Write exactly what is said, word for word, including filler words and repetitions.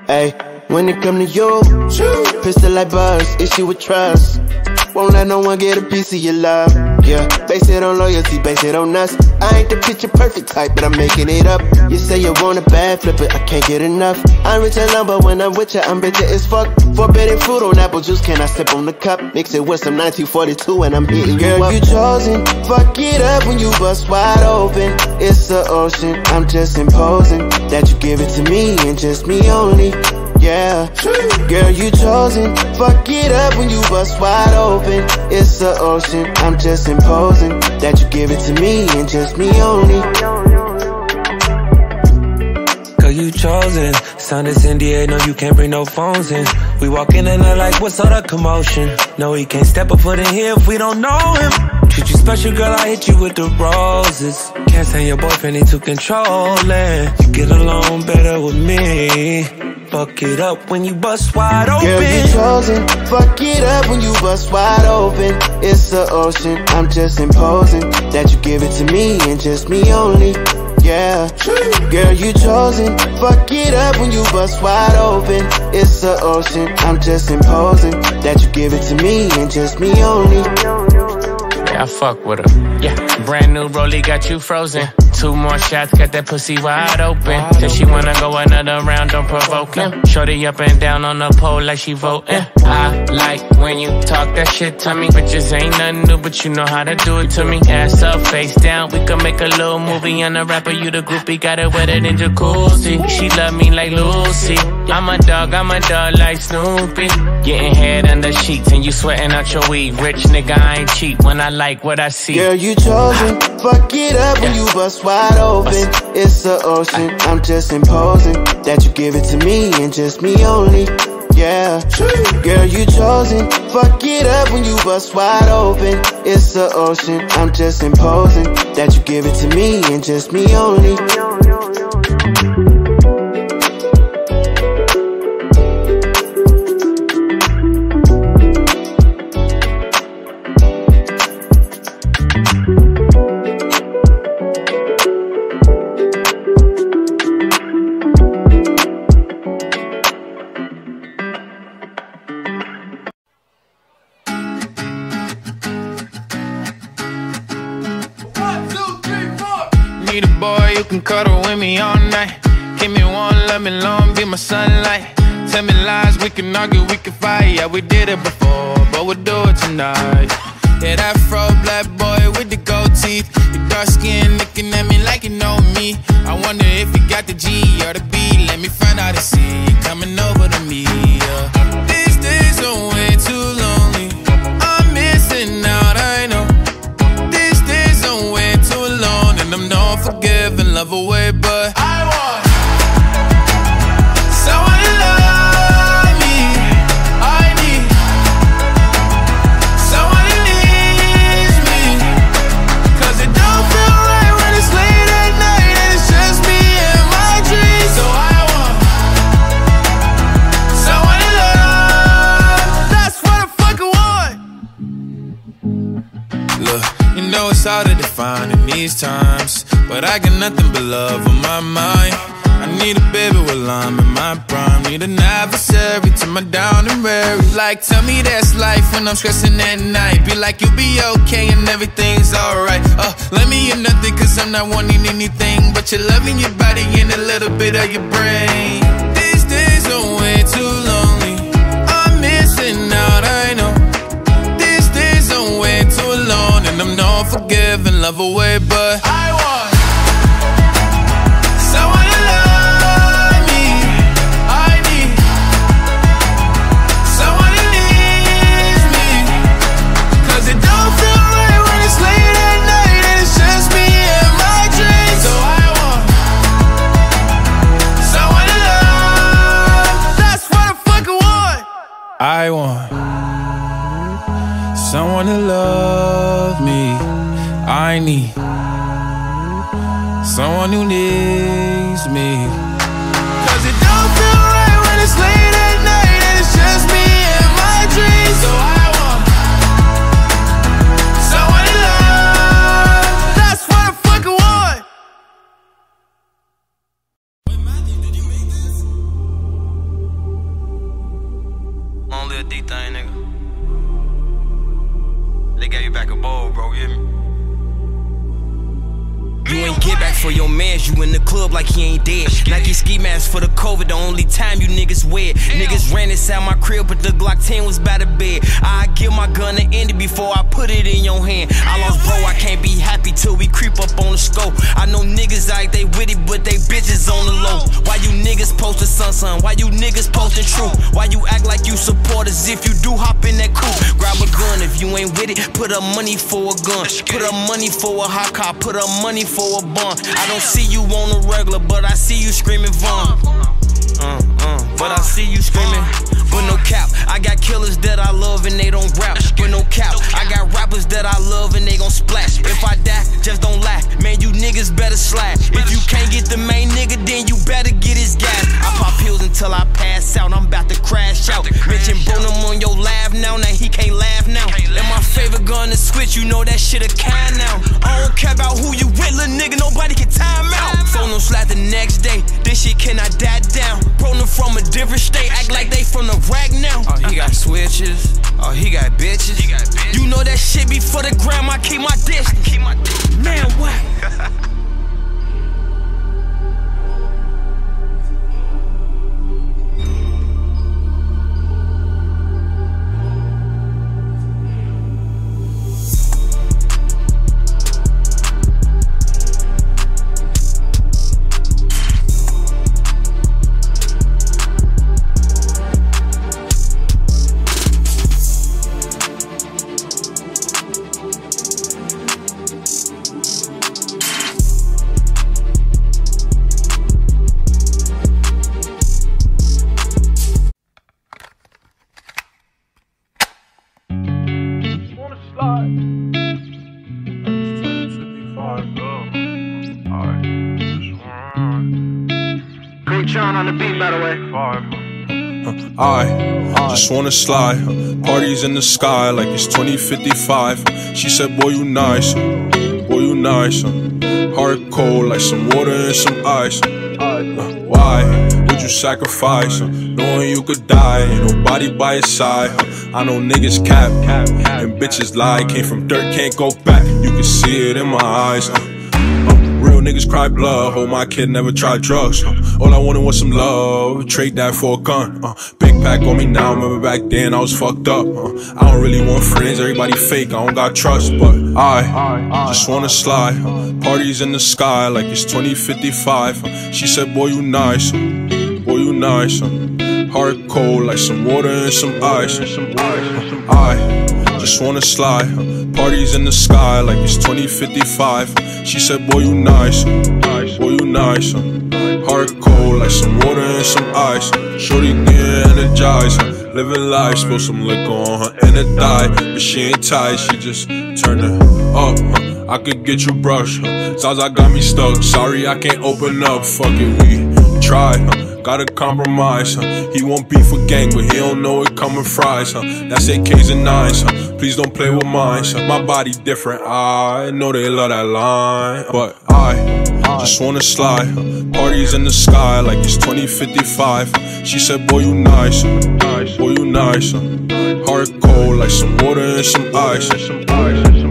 Hey, when it come to you, pistol like buzz, issue with trust. Won't let no one get a piece of your love. Yeah, base it on loyalty, base it on us. I ain't the picture perfect type, but I'm making it up. You say you want a bad flip it, I can't get enough. I'm rich and lumber when I'm with you, I'm bitter as fuck. Forbidden fruit on apple juice, can I sip on the cup? Mix it with some nineteen forty-two and I'm hitting you up. Girl, you chosen, fuck it up when you bust wide open. It's the ocean, I'm just imposing that you give it to me and just me only. Yeah, girl, you chosen. Fuck it up when you bust wide open. It's the ocean, I'm just imposing that you give it to me and just me only. Girl, you chosen. Sound is N D A, no, you can't bring no phones in. We walk in and they're like, what's all the commotion? No, he can't step a foot in here if we don't know him. Treat you special, girl, I hit you with the roses. Can't stand your boyfriend, he too controlling. You get along better with me. Fuck it up when you bust wide open. Girl, you chosen. Fuck it up when you bust wide open. It's the ocean, I'm just imposing that you give it to me and just me only. Yeah, girl, you chosen. Fuck it up when you bust wide open. It's the ocean, I'm just imposing that you give it to me and just me only. Yeah, I fuck with her. Yeah, brand new rollie got you frozen. Two more shots, got that pussy wide open. Said she wanna go another round, don't provoke him. Shorty up and down on the pole like she voting. I like when you talk that shit to me. Bitches ain't nothing new, but you know how to do it to me. Ass up, face down, we can make a little movie. I'm the rapper, you the groupie, got it wetter than jacuzzi. She love me like Lucy. I'm a dog, I'm a dog like Snoopy. Getting head under sheets and you sweating out your weed. Rich nigga, I ain't cheap when I like what I see. Girl, you chosen. Fuck it up when you bust wide open. It's the ocean, I'm just imposing that you give it to me and just me only. Yeah, girl, you chosen. Fuck it up when you bust wide open. It's the ocean, I'm just imposing that you give it to me and just me only. Need a boy you can cuddle with me all night. Give me one, let me long, be my sunlight. Tell me lies, we can argue, we can fight. Yeah, we did it before, but we'll do it tonight. Yeah, that fro black boy with the gold teeth. Your dark skin looking at me like you know me. I wonder if you got the G or the B. Let me find out and see you coming over to me. Yeah. These days are way too lonely. I'm missing out, I know. These days are way too alone, and I'm not forgiving, love away, but I want someone to love me. I need someone who needs me, 'cause it don't feel right when it's late at night and it's just me and my dreams. So I want someone to love. That's what I fucking want. Look, you know it's hard to define in these times, but I got nothing but love on my mind. I need a baby while I'm in my prime. Need an adversary to my down and weary. Like, tell me that's life when I'm stressing at night. Be like, you'll be okay and everything's alright. Uh, let me in nothing, 'cause I'm not wanting anything but your love in your body and a little bit of your brain. These days are way too lonely. I'm missing out, I know. These days are way too alone, and I'm not forgiving, love away, but I want someone to love me. I need someone who needs me, 'cause it don't feel right when it's late at night and it's just me and my dreams. So I want someone to love. That's what I fucking want. I want someone to love me. I need someone who needs me, 'cause it don't feel right when it's late at night and it's just me and my dreams. So I want someone to love. That's what I fucking want. bowl, bro, you hear me? You ain't get back for your mans, you in the club like he ain't dead. Nike ski mask for the COVID, the only time you niggas wear. Niggas ran inside my crib, but the Glock ten was by the bed. I give my gun to Andy before I put it in your hand. I lost bro, I can't be happy till we creep up on the scope. I know niggas like they with it, but they bitches on the low. Why you niggas posting sun sun? Why you niggas posting true? Why you act like you support us if you do hop in that coupe? Grab a gun if you ain't with it, put up money for a gun. Put up money for a hot car, put up money for for a bond. I don't see you on the regular, but I see you screaming Vaughn. Uh, uh, but I see you screaming. But no cap, I got killers that I love and they don't rap. But no cap, I got rappers that I love and they gon' splash. If I die, just don't laugh. Man, you niggas better slide. If you can't get the main nigga, then you better get his gas. I pop pills until I pass out, I'm about to crash out. Mention Bonham on your laugh now, now he can't laugh now. And my favorite gun to switch, you know that shit a kind now. I don't care about who you with, little nigga, nobody can time out. Phone no slap the next day, this shit cannot die down. Bro, them from a different state, act like they from the rack now. Oh, he got switches, oh, he got bitches. He got bitches. You know that shit be for the gram, I keep my distance. I keep my distance. Man, what? On the beat, by the way. I just wanna slide, parties in the sky like it's twenty fifty-five. She said, boy, you nice, boy, you nice. Heart cold like some water and some ice. Why would you sacrifice, knowing you could die, ain't nobody by your side? I know niggas cap, and bitches lie, came from dirt, can't go back. You can see it in my eyes. Real niggas cry blood, hope my kid never tried drugs. uh, All I wanted was some love, trade that for a gun. uh, Big pack on me now, remember back then I was fucked up. uh, I don't really want friends, everybody fake, I don't got trust. But I just wanna slide, uh, parties in the sky like it's twenty fifty-five. uh, She said, boy, you nice, boy, you nice. uh, Heart cold like some water and some ice. uh, I just wanna slide, uh, parties in the sky like it's twenty fifty-five. She said, boy, you nice, boy, you nice. Heart cold like some water and some ice. Shorty get energized, living life. Spill some liquor on her and it died, but she ain't tight, she just turned it up. I could get you brush, Zaza got me stuck. Sorry, I can't open up, fuck it, we try. Gotta compromise, huh? He won't beef with gang, but he don't know it coming fries, huh? That's A Ks and nines, huh? Please don't play with mine, huh? My body different, I know they love that line. But I just wanna slide, huh? Parties in the sky like it's twenty fifty-five. She said, boy, you nice, boy, you nice. Heart cold like some water and some ice.